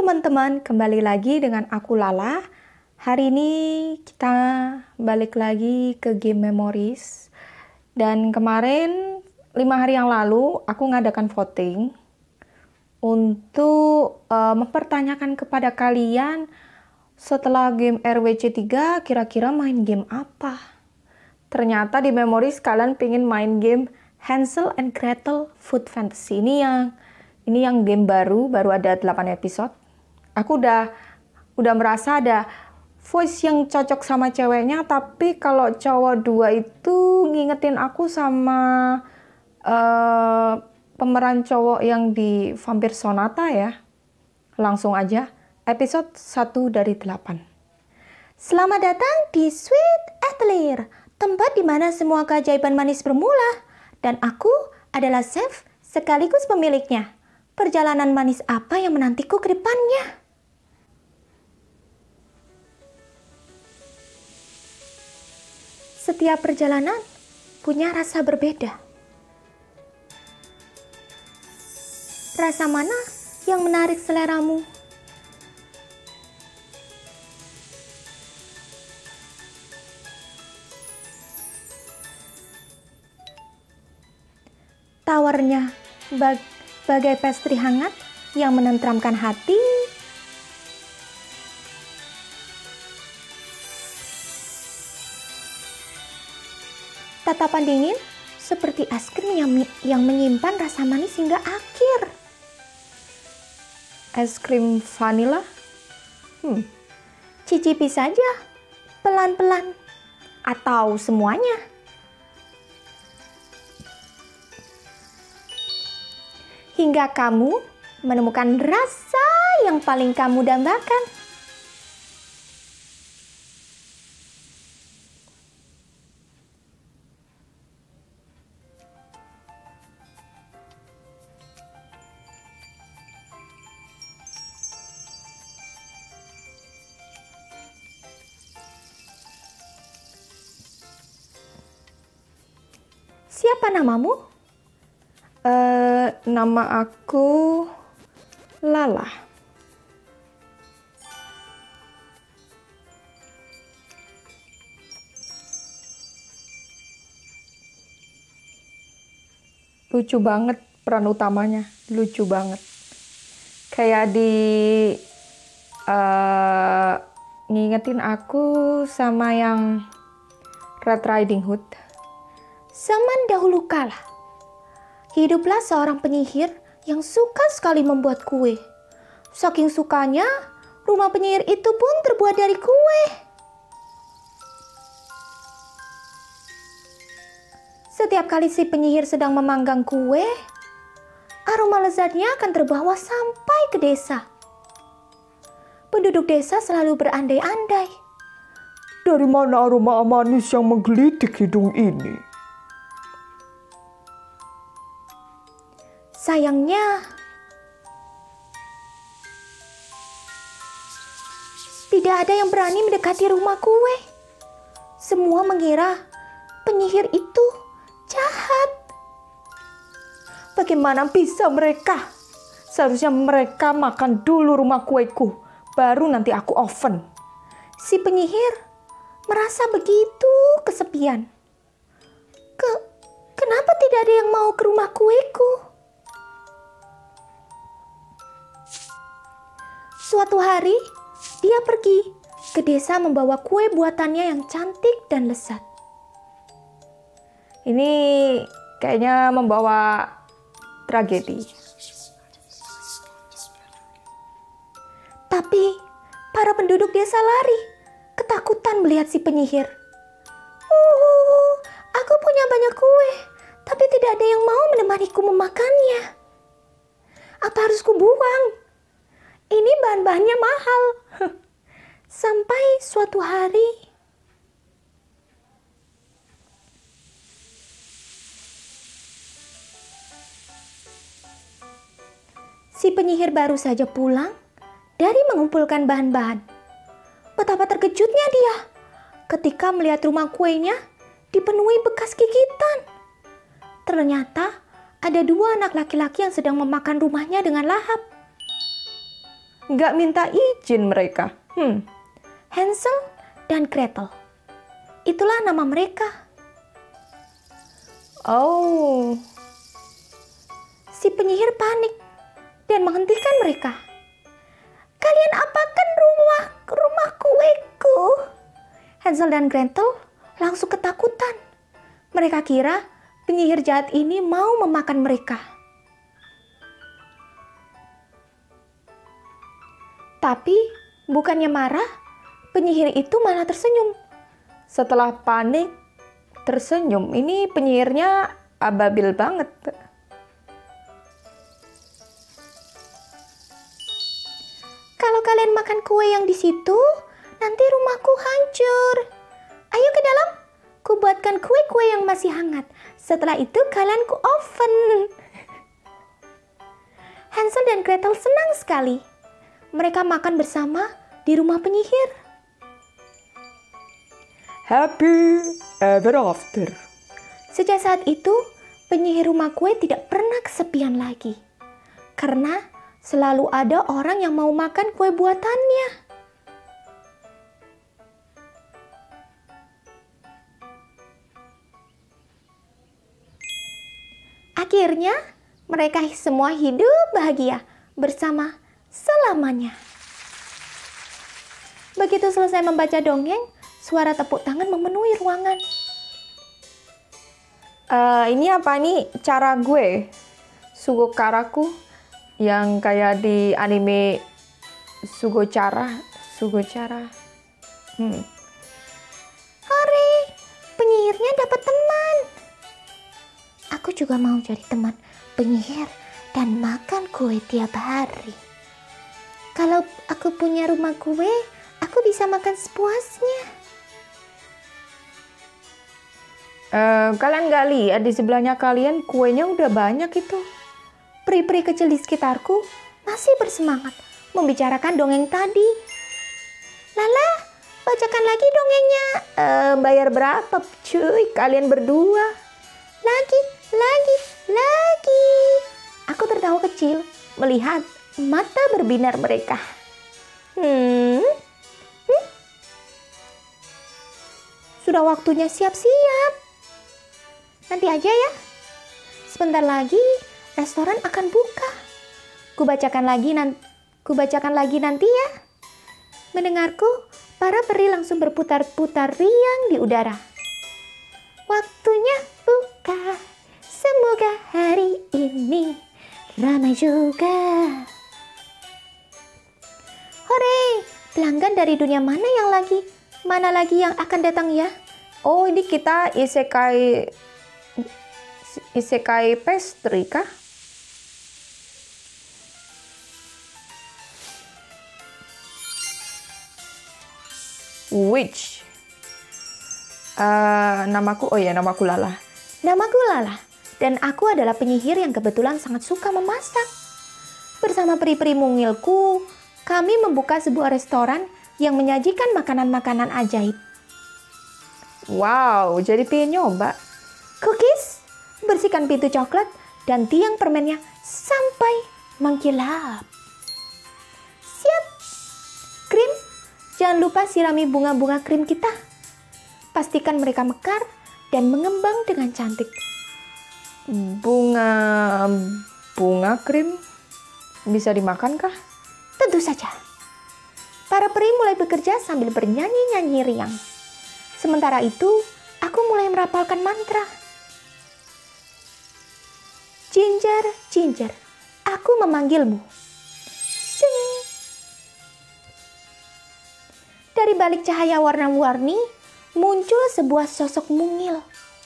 teman-teman, kembali lagi dengan aku Lala. Hari ini kita balik lagi ke game Memories. Dan kemarin 5 hari yang lalu aku ngadakan voting untuk mempertanyakan kepada kalian setelah game RWC 3 kira-kira main game apa. Ternyata di Memories kalian pengen main game Hansel and Gretel Food Fantasy. Ini yang game baru ada 8 episode. Aku udah merasa ada voice yang cocok sama ceweknya, tapi kalau cowok 2 itu ngingetin aku sama pemeran cowok yang di Vampire Sonata ya. Langsung aja, episode 1 dari 8. Selamat datang di Sweet Atelier, tempat di mana semua keajaiban manis bermula. Dan aku adalah chef sekaligus pemiliknya. Perjalanan manis apa yang menantiku ke depannya? Setiap perjalanan punya rasa berbeda. Rasa mana yang menarik seleramu? Tawarnya bagai pastry hangat yang menenteramkan hati. Tatapan dingin seperti es krim yang menyimpan rasa manis hingga akhir. Es krim vanila? Cicipi saja, pelan-pelan, atau semuanya. Hingga kamu menemukan rasa yang paling kamu dambakan. Siapa namamu? Nama aku Lala. Lucu banget peran utamanya, lucu banget. Kayak ngingetin aku sama yang Red Riding Hood. Zaman dahulu kala, hiduplah seorang penyihir yang suka sekali membuat kue. Saking sukanya, rumah penyihir itu pun terbuat dari kue. Setiap kali si penyihir sedang memanggang kue, aroma lezatnya akan terbawa sampai ke desa. Penduduk desa selalu berandai-andai. Dari mana aroma manis yang menggelitik hidung ini? Sayangnya, tidak ada yang berani mendekati rumah kue. Semua mengira penyihir itu jahat. Bagaimana bisa mereka? Seharusnya mereka makan dulu rumah kueku, baru nanti aku oven. Si penyihir merasa begitu kesepian. Kenapa tidak ada yang mau ke rumah kueku? Suatu hari, dia pergi ke desa membawa kue buatannya yang cantik dan lezat. Ini kayaknya membawa tragedi. Tapi, para penduduk desa lari, ketakutan melihat si penyihir. Aku punya banyak kue, tapi tidak ada yang mau menemaniku memakannya. Apa harus kubuang? Ini bahan-bahannya mahal. Sampai suatu hari, si penyihir baru saja pulang dari mengumpulkan bahan-bahan. Betapa terkejutnya dia ketika melihat rumah kuenya dipenuhi bekas gigitan. Ternyata ada 2 anak laki-laki yang sedang memakan rumahnya dengan lahap. Nggak minta izin mereka. Hansel dan Gretel. Itulah nama mereka. Oh. Si penyihir panik dan menghentikan mereka. Kalian apakan rumah kueku? Hansel dan Gretel langsung ketakutan. Mereka kira penyihir jahat ini mau memakan mereka. Tapi bukannya marah, penyihir itu malah tersenyum. Setelah panik, tersenyum. Ini penyihirnya ababil banget. Kalau kalian makan kue yang di situ, nanti rumahku hancur. Ayo ke dalam, ku buatkan kue-kue yang masih hangat. Setelah itu kalian ku oven. Hansel dan Gretel senang sekali. Mereka makan bersama di rumah penyihir. Happy ever after. Sejak saat itu, penyihir rumah kue tidak pernah kesepian lagi. Karena selalu ada orang yang mau makan kue buatannya. Akhirnya, mereka semua hidup bahagia bersama selamanya. Begitu selesai membaca dongeng, suara tepuk tangan memenuhi ruangan. Ini apa nih cara gue? Sugokaraku yang kayak di anime Sugochara. Hore, penyihirnya dapat teman. Aku juga mau jadi teman penyihir dan makan kue tiap hari. Kalau aku punya rumah kue, aku bisa makan sepuasnya. Kalian gak lihat di sebelahnya kalian kuenya udah banyak itu. Peri-peri kecil di sekitarku masih bersemangat membicarakan dongeng tadi. Lala, bacakan lagi dongengnya. Bayar berapa cuy kalian berdua? Lagi. Aku tertawa kecil melihat mata berbinar mereka. Sudah waktunya siap-siap. Nanti aja ya. Sebentar lagi restoran akan buka. Kubacakan lagi nanti ya. Mendengarku, para peri langsung berputar-putar riang di udara. Waktunya buka. Semoga hari ini ramai juga. Hore, pelanggan dari dunia mana lagi yang akan datang ya? Oh, ini kita isekai pastry kah? Which? Namaku Lala. Namaku Lala. Dan aku adalah penyihir yang kebetulan sangat suka memasak. Bersama peri-peri mungilku, kami membuka sebuah restoran yang menyajikan makanan-makanan ajaib. Wow, jadi pengen nyoba. Cookies, bersihkan pintu coklat dan tiang permennya sampai mengkilap. Siap. Krim, jangan lupa sirami bunga-bunga krim kita. Pastikan mereka mekar dan mengembang dengan cantik. Bunga krim bisa dimakankah? Tentu saja. Para peri mulai bekerja sambil bernyanyi-nyanyi riang. Sementara itu, aku mulai merapalkan mantra. Ginger, Ginger, aku memanggilmu. Sing. Dari balik cahaya warna-warni, muncul sebuah sosok mungil.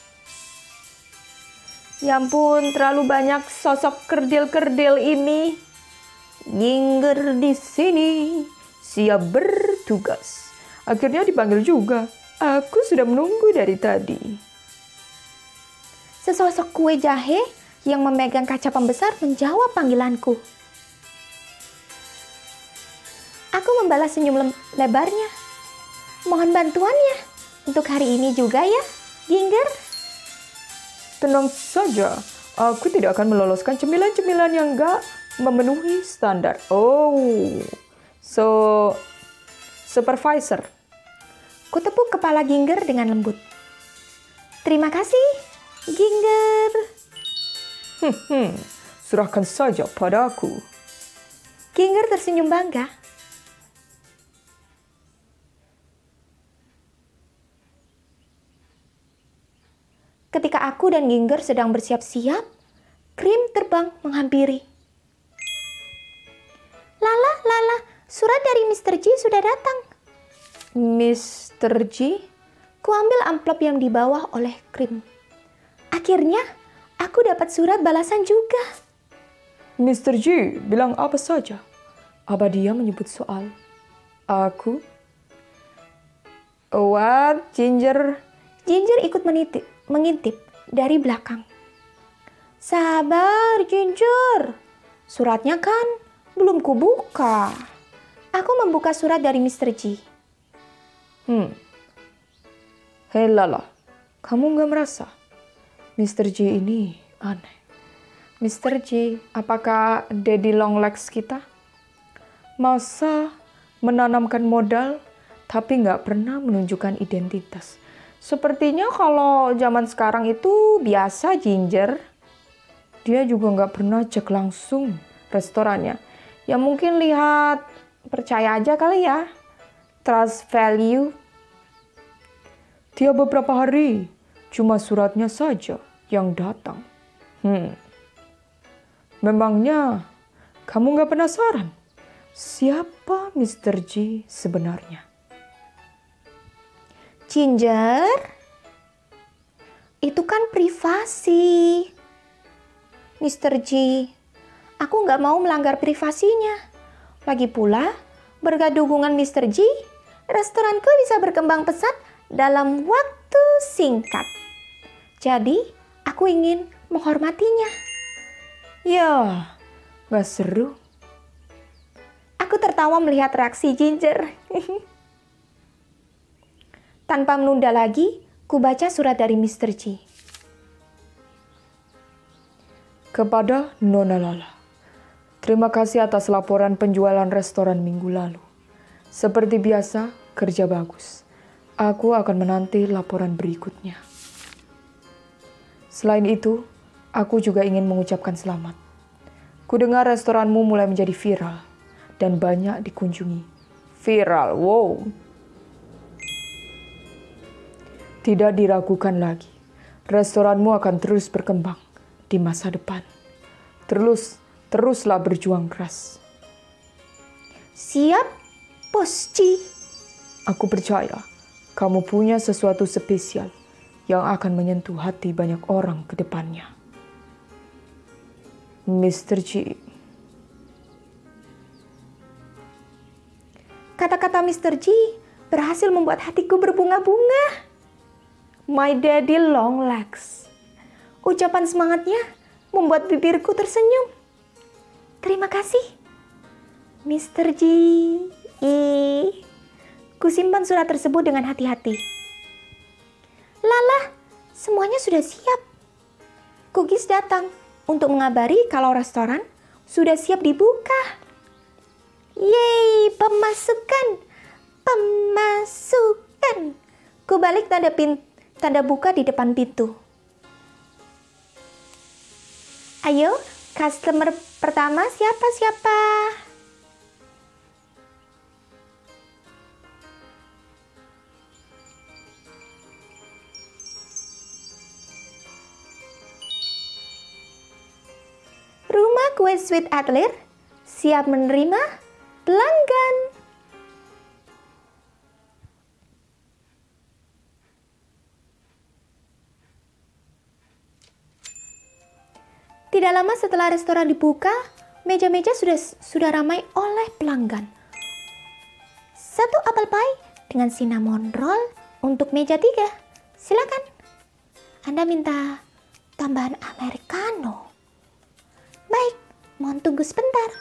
Ya ampun, terlalu banyak sosok kerdil-kerdil ini. Ginger di sini, siap bertugas. Akhirnya dipanggil juga. Aku sudah menunggu dari tadi. Sesosok kue jahe yang memegang kaca pembesar menjawab panggilanku. Aku membalas senyum lebarnya. Mohon bantuannya untuk hari ini juga ya, Ginger. Tenang saja, aku tidak akan meloloskan cemilan-cemilan yang gak memenuhi standar. Oh, So, supervisor. Kutepuk kepala Ginger dengan lembut. Terima kasih, Ginger. Serahkan saja padaku. Ginger tersenyum bangga. Ketika aku dan Ginger sedang bersiap-siap, Krim terbang menghampiri. Lala, surat dari Mr. G sudah datang. Mr. G? Kuambil amplop yang dibawa oleh Krim. Akhirnya, aku dapat surat balasan juga. Mr. G bilang apa saja? Apa dia menyebut soal aku? What, Ginger? Ginger ikut mengintip dari belakang. Sabar, Ginger. Suratnya kan belum kubuka. Aku membuka surat dari Mr. G. Hei Lala, kamu gak merasa Mr. G ini aneh? Mr. G, apakah Daddy Longlegs kita? Masa menanamkan modal tapi gak pernah menunjukkan identitas? Sepertinya kalau zaman sekarang itu biasa, Ginger. Dia juga gak pernah cek langsung restorannya. Ya mungkin lihat, percaya aja kali ya. Trust value. Tiap beberapa hari, cuma suratnya saja yang datang. Memangnya kamu gak penasaran siapa Mr. G sebenarnya? Ginger, itu kan privasi. Mr. G, aku gak mau melanggar privasinya. Lagi pula, berkat dukungan Mr. G, restoranku bisa berkembang pesat dalam waktu singkat. Jadi, aku ingin menghormatinya. Ya, gak seru. Aku tertawa melihat reaksi Ginger. Tanpa menunda lagi, ku baca surat dari Mr. G. Kepada Nona Lala, terima kasih atas laporan penjualan restoran minggu lalu. Seperti biasa, kerja bagus. Aku akan menanti laporan berikutnya. Selain itu, aku juga ingin mengucapkan selamat. Kudengar restoranmu mulai menjadi viral dan banyak dikunjungi. Viral, wow. Tidak diragukan lagi, restoranmu akan terus berkembang di masa depan. Teruslah berjuang keras. Siap, Bos G. Aku percaya kamu punya sesuatu spesial yang akan menyentuh hati banyak orang ke depannya. Mr. G. Kata-kata Mr. G berhasil membuat hatiku berbunga-bunga. My Daddy Longlegs. Ucapan semangatnya membuat bibirku tersenyum. Terima kasih, Mr. G. Kusimpan surat tersebut dengan hati-hati. Lala, semuanya sudah siap. Cookies datang untuk mengabari kalau restoran sudah siap dibuka. Yeay, pemasukan. Ku balik tanda buka di depan pintu. Ayo, customer pertama siapa? Rumah kue Sweet Adler siap menerima pelanggan. Tidak lama setelah restoran dibuka, meja-meja sudah ramai oleh pelanggan. 1 apple pie dengan cinnamon roll untuk meja 3. Silakan. Anda minta tambahan americano. Baik, mohon tunggu sebentar.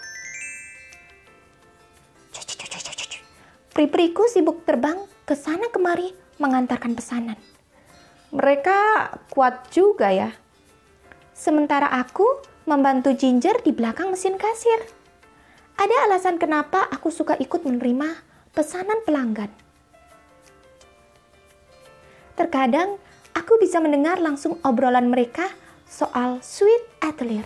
Pri-priku sibuk terbang ke sana kemari mengantarkan pesanan. Mereka kuat juga ya. Sementara aku membantu Ginger di belakang mesin kasir. Ada alasan kenapa aku suka ikut menerima pesanan pelanggan. Terkadang aku bisa mendengar langsung obrolan mereka soal Sweet Atelier.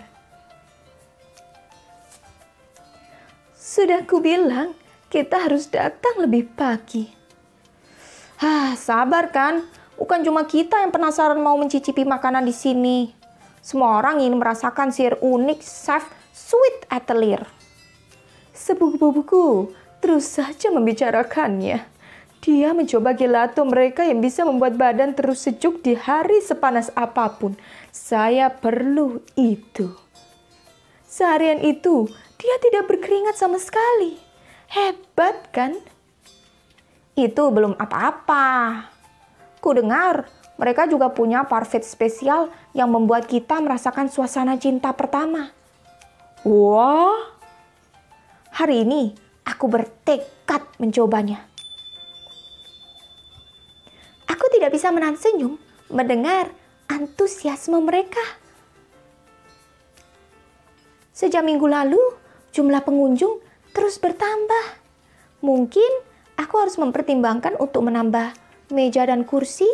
Sudah kubilang, kita harus datang lebih pagi. Sabar kan? Bukan cuma kita yang penasaran mau mencicipi makanan di sini. Semua orang ingin merasakan sihir unik Chef Sweet Atelier. Sepupu-pupuku terus saja membicarakannya. Dia mencoba gelato mereka yang bisa membuat badan terus sejuk di hari sepanas apapun. Saya perlu itu. Seharian itu, dia tidak berkeringat sama sekali. Hebat kan? Itu belum apa-apa. Ku dengar mereka juga punya parfait spesial yang membuat kita merasakan suasana cinta pertama. Wah, hari ini aku bertekad mencobanya. Aku tidak bisa menahan senyum mendengar antusiasme mereka. Sejak minggu lalu, jumlah pengunjung terus bertambah. Mungkin aku harus mempertimbangkan untuk menambah meja dan kursi.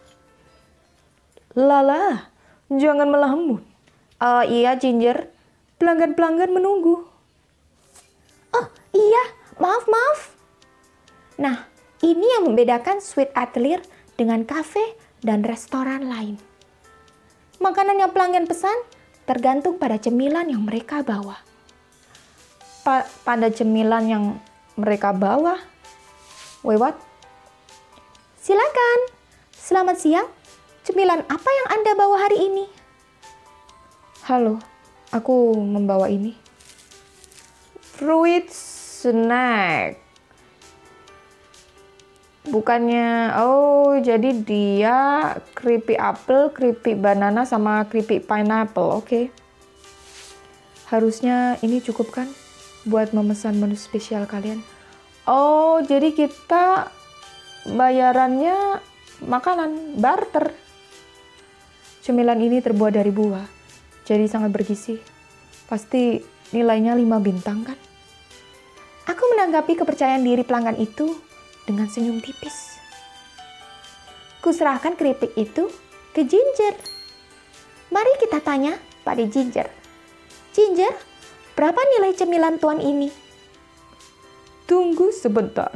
Lala, jangan melamun. Iya, Ginger. Pelanggan-pelanggan menunggu. Oh, iya. Maaf. Nah, ini yang membedakan Sweet Atelier dengan kafe dan restoran lain. Makanan yang pelanggan pesan tergantung pada cemilan yang mereka bawa. Pada cemilan yang mereka bawa? Wait, what? Silakan. Selamat siang. Cemilan apa yang Anda bawa hari ini? Halo, aku membawa ini. Fruit snack. Bukannya, jadi dia keripik apel, keripik banana, sama keripik pineapple, oke. Harusnya ini cukup kan buat memesan menu spesial kalian. Oh, jadi kita bayarannya makanan, barter. Cemilan ini terbuat dari buah, jadi sangat bergizi. Pasti nilainya 5 bintang kan? Aku menanggapi kepercayaan diri pelanggan itu dengan senyum tipis. Kuserahkan keripik itu ke Ginger. Mari kita tanya pada Ginger. Ginger, berapa nilai cemilan tuan ini? Tunggu sebentar.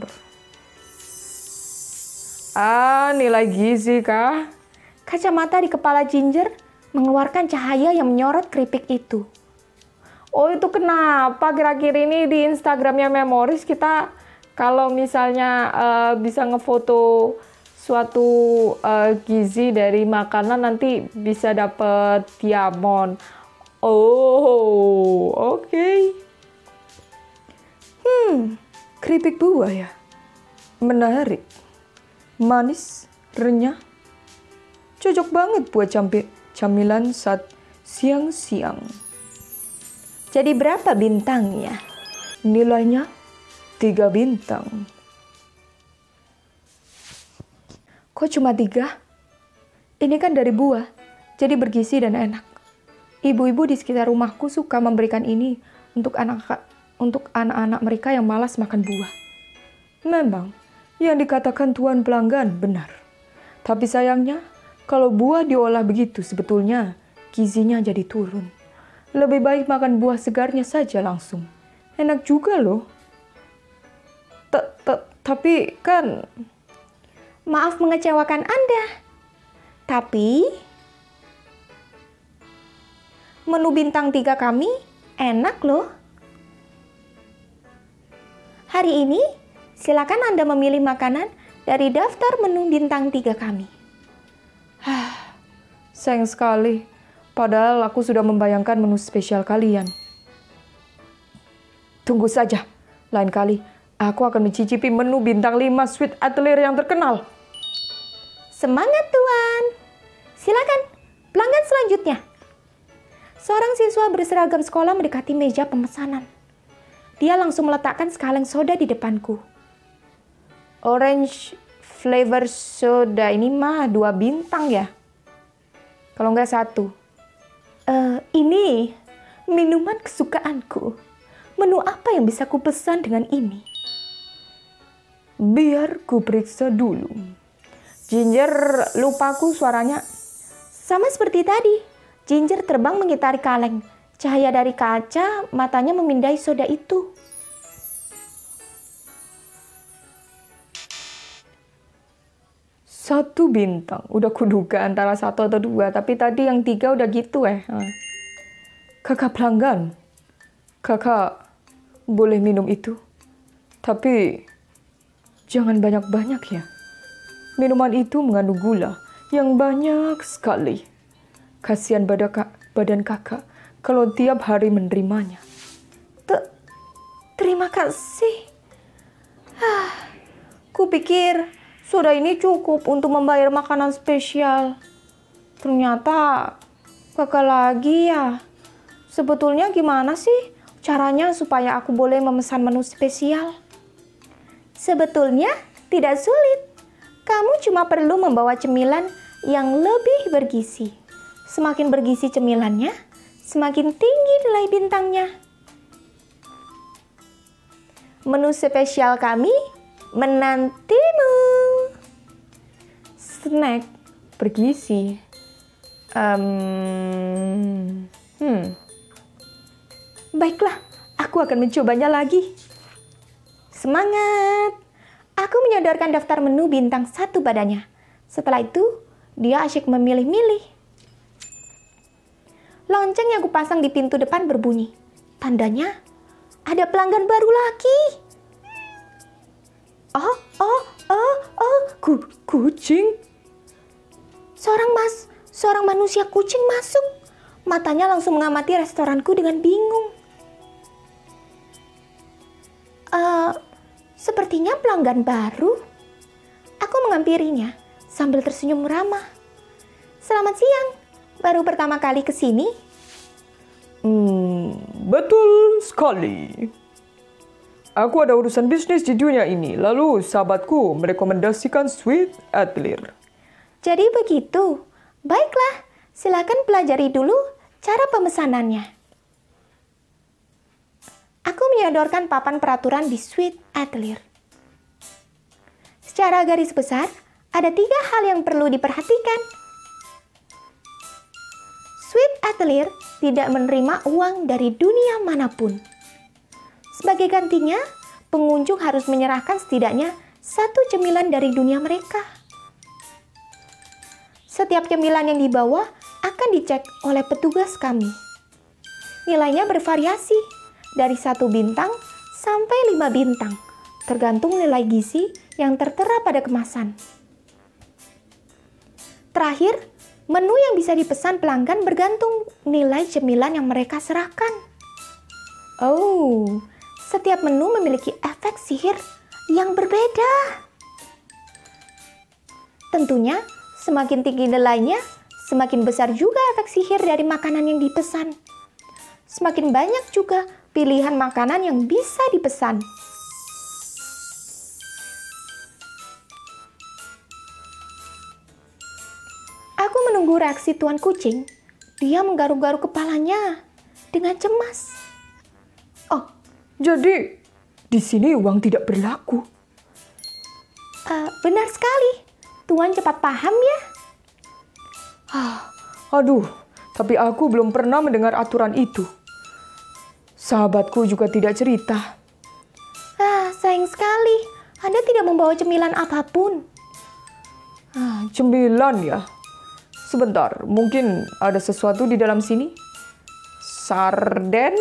Nilai gizi kah? Kacamata di kepala Ginger mengeluarkan cahaya yang menyorot keripik itu. Oh, itu kenapa akhir-akhir ini di Instagramnya Memories kita kalau misalnya bisa ngefoto suatu gizi dari makanan nanti bisa dapet diamond. Oh, oke. Keripik buah ya? Menarik. Manis, renyah. Cocok banget buat camilan saat siang-siang. Jadi berapa bintangnya? Nilainya 3 bintang. Kok cuma 3? Ini kan dari buah, jadi bergizi dan enak. Ibu-ibu di sekitar rumahku suka memberikan ini untuk anak-anak mereka yang malas makan buah. Memang, yang dikatakan tuan pelanggan benar. Tapi sayangnya, kalau buah diolah begitu sebetulnya gizinya jadi turun. Lebih baik makan buah segarnya saja langsung. Enak juga loh. Tapi kan... Maaf mengecewakan Anda. Tapi... menu bintang 3 kami enak loh. Hari ini, silakan Anda memilih makanan dari daftar menu bintang 3 kami. Sayang sekali. Padahal aku sudah membayangkan menu spesial kalian. Tunggu saja. Lain kali, aku akan mencicipi menu bintang 5 Sweet Atelier yang terkenal. Semangat, Tuan. Silakan, pelanggan selanjutnya. Seorang siswa berseragam sekolah mendekati meja pemesanan. Dia langsung meletakkan sekaleng soda di depanku. Orange flavor soda ini mah 2 bintang ya? Kalau nggak 1. Ini minuman kesukaanku. Menu apa yang bisa kupesan dengan ini? Biar ku periksa dulu. Ginger, lupaku suaranya. Sama seperti tadi, Ginger terbang mengitari kaleng. Cahaya dari kaca, matanya memindai soda itu. Satu bintang, udah kuduga antara 1 atau 2, tapi tadi yang 3 udah gitu Kakak pelanggan, kakak boleh minum itu, tapi jangan banyak-banyak ya. Minuman itu mengandung gula yang banyak sekali. Kasihan badan kakak kalau tiap hari menerimanya. Terima kasih. Kupikir soda ini cukup untuk membayar makanan spesial. Ternyata kakak lagi ya. Sebetulnya gimana sih caranya supaya aku boleh memesan menu spesial? Sebetulnya tidak sulit. Kamu cuma perlu membawa cemilan yang lebih bergizi. Semakin bergizi cemilannya, semakin tinggi nilai bintangnya. Menu spesial kami menantimu. Snack bergizi. Baiklah, aku akan mencobanya lagi. Semangat! Aku menyodorkan daftar menu bintang 1 padanya. Setelah itu, dia asyik memilih-milih. Lonceng yang kupasang di pintu depan berbunyi. Tandanya, ada pelanggan baru lagi. Kucing. Seorang manusia kucing masuk. Matanya langsung mengamati restoranku dengan bingung. Sepertinya pelanggan baru. Aku menghampirinya sambil tersenyum ramah. Selamat siang, baru pertama kali ke sini? Betul sekali. Aku ada urusan bisnis di dunia ini, lalu sahabatku merekomendasikan Sweet Atelier. Jadi begitu. Baiklah, silakan pelajari dulu cara pemesanannya. Aku menyodorkan papan peraturan di Sweet Atelier. Secara garis besar, ada 3 hal yang perlu diperhatikan. Sweet Atelier tidak menerima uang dari dunia manapun. Sebagai gantinya, pengunjung harus menyerahkan setidaknya 1 cemilan dari dunia mereka. Setiap cemilan yang dibawa akan dicek oleh petugas kami. Nilainya bervariasi dari 1 bintang sampai 5 bintang, tergantung nilai gizi yang tertera pada kemasan. Terakhir, menu yang bisa dipesan pelanggan bergantung nilai cemilan yang mereka serahkan. Setiap menu memiliki efek sihir yang berbeda. Tentunya, semakin tinggi nilainya, semakin besar juga efek sihir dari makanan yang dipesan. Semakin banyak juga pilihan makanan yang bisa dipesan. Aku menunggu reaksi tuan kucing. Dia menggaruk-garuk kepalanya dengan cemas. Jadi di sini uang tidak berlaku. Benar sekali. Tuan cepat paham ya. Tapi aku belum pernah mendengar aturan itu. Sahabatku juga tidak cerita. Sayang sekali. Anda tidak membawa cemilan apapun. Cemilan ya. Sebentar, mungkin ada sesuatu di dalam sini. Sarden?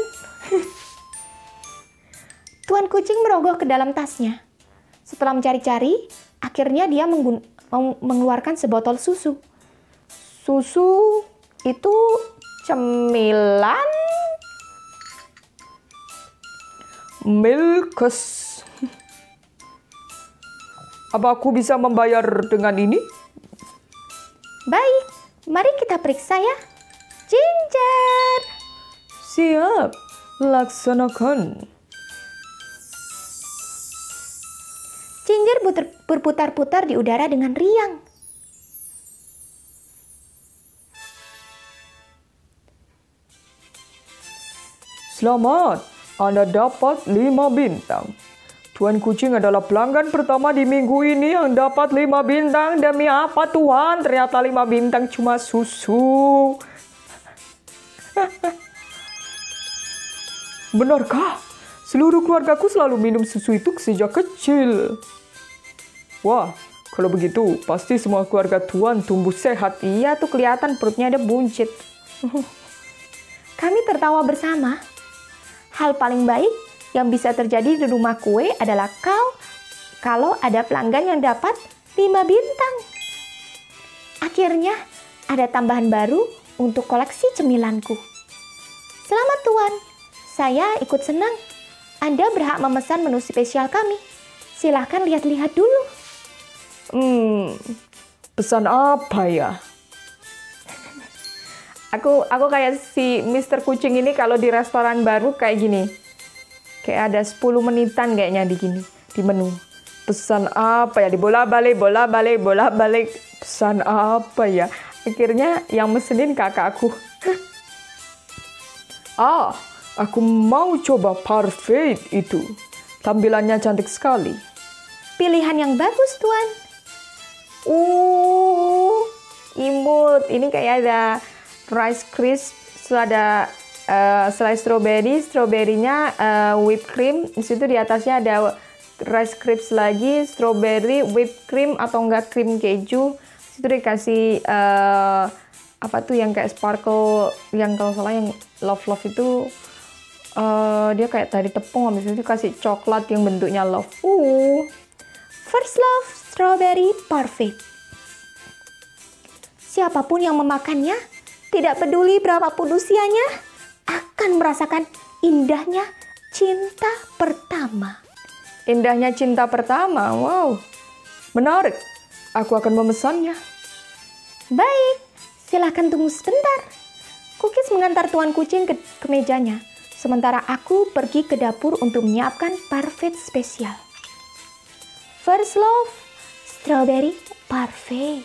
Tuan kucing merogoh ke dalam tasnya. Setelah mencari-cari, akhirnya dia mengeluarkan sebotol susu. Susu itu cemilan? Milkes. Apa aku bisa membayar dengan ini? Baik, mari kita periksa ya. Ginger. Siap, laksanakan. Ginger berputar-putar di udara dengan riang. Selamat, Anda dapat 5 bintang. Tuan Kucing adalah pelanggan pertama di minggu ini yang dapat 5 bintang. Demi apa Tuan? Ternyata 5 bintang cuma susu. Benarkah? Seluruh keluargaku selalu minum susu itu sejak kecil. Wah, kalau begitu pasti semua keluarga Tuan tumbuh sehat. Iya tuh kelihatan perutnya ada buncit. Kami tertawa bersama. Hal paling baik yang bisa terjadi di rumah kue adalah kalau ada pelanggan yang dapat 5 bintang. Akhirnya ada tambahan baru untuk koleksi cemilanku. Selamat Tuan, saya ikut senang. Anda berhak memesan menu spesial kami. Silahkan lihat-lihat dulu. Pesan apa ya? Aku kayak si Mr. Kucing ini kalau di restoran baru kayak gini. Kayak ada 10 menitan kayaknya di menu. Pesan apa ya? Bola-balik. Pesan apa ya? Akhirnya yang mesenin kakakku. Aku mau coba parfait itu. Tampilannya cantik sekali. Pilihan yang bagus, Tuan. Imut. Ini kayak ada rice crisp, ada selain stroberinya whipped cream. Di situ di atasnya ada rice crisp lagi, strawberry, whipped cream atau enggak krim keju. Di situ dikasih apa tuh yang kayak sparkle, yang kalau salah yang love itu dia kayak tadi tepung, habis itu kasih coklat yang bentuknya love. First Love Strawberry Parfait. Siapapun yang memakannya, tidak peduli berapapun usianya, akan merasakan indahnya cinta pertama. Indahnya cinta pertama, wow. Menarik, aku akan memesannya. Baik, silahkan tunggu sebentar. Cookies mengantar Tuan Kucing ke mejanya, sementara aku pergi ke dapur untuk menyiapkan parfait spesial. First Love Strawberry Parfait.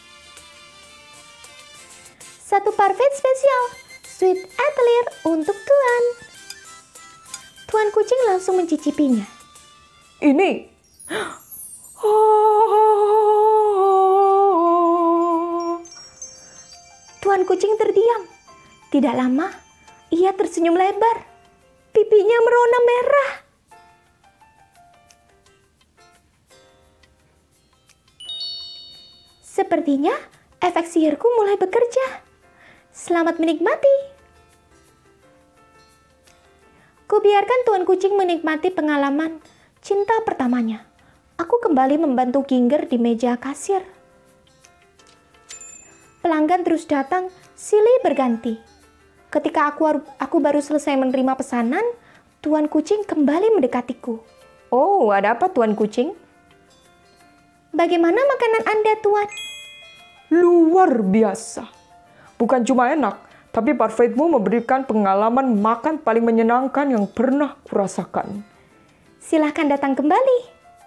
Satu parfait spesial, Sweet Atelier untuk Tuan. Tuan Kucing langsung mencicipinya. Ini. Tuan Kucing terdiam. Tidak lama, ia tersenyum lebar. Pipinya merona merah. Sepertinya efek sihirku mulai bekerja. Selamat menikmati. Kubiarkan Tuan Kucing menikmati pengalaman cinta pertamanya. Aku kembali membantu Ginger di meja kasir. Pelanggan terus datang, silih berganti. Ketika aku baru selesai menerima pesanan, Tuan Kucing kembali mendekatiku. Oh, ada apa Tuan Kucing? Bagaimana makanan Anda, Tuan? Luar biasa. Bukan cuma enak, tapi parfaitmu memberikan pengalaman makan paling menyenangkan yang pernah kurasakan. Silahkan datang kembali.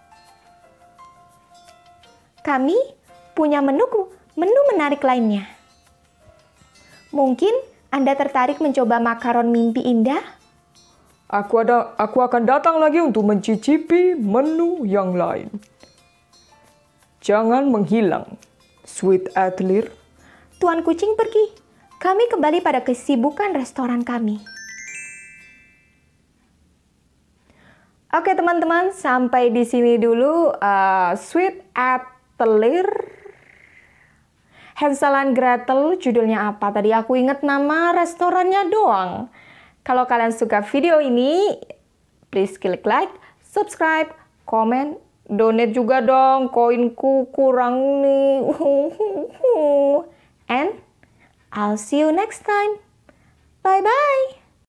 Kami punya menu menarik lainnya. Mungkin Anda tertarik mencoba makaron mimpi indah? Aku akan datang lagi untuk mencicipi menu yang lain. Jangan menghilang, Sweet Atelier. Tuan Kucing pergi. Kami kembali pada kesibukan restoran kami. Oke teman-teman, sampai di sini dulu Sweet Atelier. Hansel and Gretel, judulnya apa? Tadi aku ingat nama restorannya doang. Kalau kalian suka video ini, please klik like, subscribe, komen, donate juga dong. Koinku kurang nih. And I'll see you next time. Bye-bye.